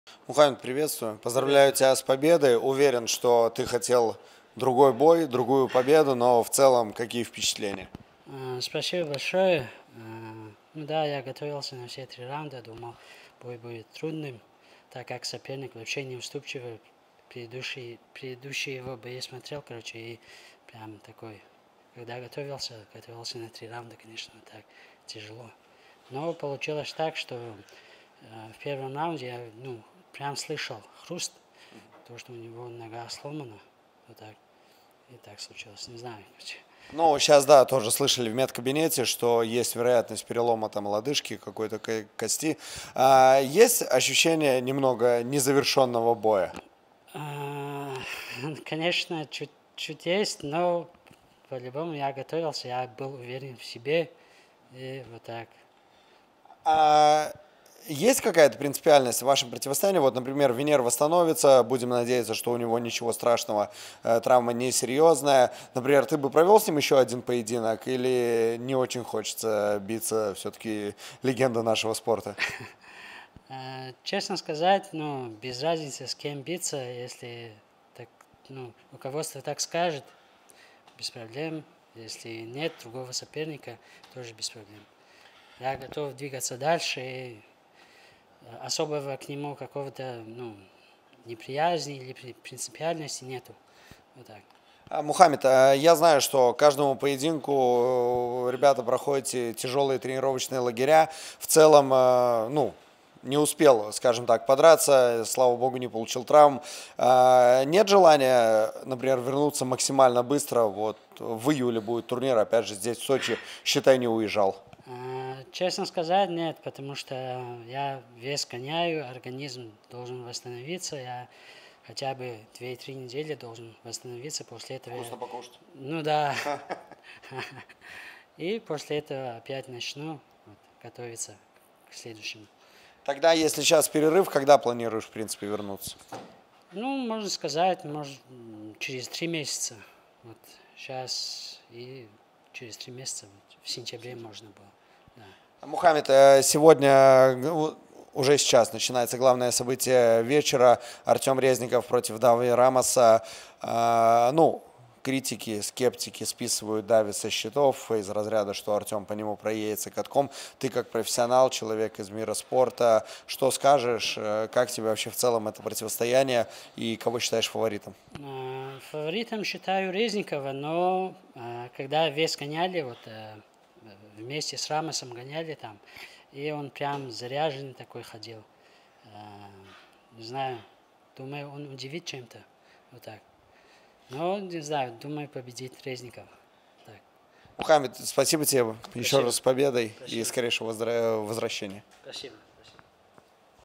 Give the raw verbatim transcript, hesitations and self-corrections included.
Мухаммед, приветствую. Поздравляю тебя с победой. Уверен, что ты хотел другой бой, другую победу, но в целом какие впечатления? А, Спасибо большое. А, Ну да, я готовился на все три раунда, думал, бой будет трудным, так как соперник вообще не уступчивый. Предыдущие, предыдущие его бои смотрел, короче, и прям такой, когда готовился, готовился на три раунда, конечно, так тяжело. Но получилось так, что э, в первом раунде я, ну, прям слышал хруст, то, что у него нога сломана, вот так, и так случилось, не знаю. Ну, сейчас, да, тоже слышали в медкабинете, что есть вероятность перелома там лодыжки, какой-то ко- кости. А, есть ощущение немного незавершенного боя? А, Конечно, чуть-чуть есть, но по-любому я готовился, я был уверен в себе, и вот так. А, есть какая-то принципиальность в вашем противостоянии? Вот, например, Венер восстановится, будем надеяться, что у него ничего страшного, э, травма несерьезная. Например, ты бы провел с ним еще один поединок или не очень хочется биться, все-таки легенда нашего спорта? А, Честно сказать, ну, без разницы, с кем биться, если так, ну, руководство так скажет, без проблем. Если нет другого соперника, тоже без проблем. Я готов двигаться дальше, и э, особого к нему какого-то, ну, неприязни или при- принципиальности нету. Вот так. А, Мухаммед, а я знаю, что каждому поединку э, ребята проходят тяжелые тренировочные лагеря. В целом, э, ну, не успел, скажем так, подраться, слава богу, не получил травм. А, нет желания, например, вернуться максимально быстро. Вот в июле будет турнир, опять же, здесь в Сочи, считай, не уезжал. А, Честно сказать, нет, потому что я вес гоняю, организм должен восстановиться, я хотя бы две-три недели должен восстановиться, после этого я... Вкусно покушать. Ну да. И после этого опять начну вот, готовиться к следующему. Тогда, если сейчас перерыв, когда планируешь, в принципе, вернуться? Ну, можно сказать, может, м, через три месяца. Вот сейчас и через три месяца, вот, в сентябре можно было. Да. Мухаммед, э, сегодня, э, уже сейчас начинается главное событие вечера. Артем Резников против Дави Рамоса. А, Ну, критики, скептики списывают Дави со счетов из разряда, что Артем по нему проедется катком. Ты как профессионал, человек из мира спорта, что скажешь, э, как тебе вообще в целом это противостояние и кого считаешь фаворитом? А, Фаворитом считаю Резникова, но а, когда вес гоняли, вот э, вместе с Рамосом гоняли там, и он прям заряженный такой ходил. А, Не знаю, думаю, он удивит чем-то. Вот так. Но, не знаю, думаю, победит Резников. Так, Мухаммед, спасибо тебе еще спасибо. раз с победой и Спасибо. скорейшего возвра- возвращения. Спасибо.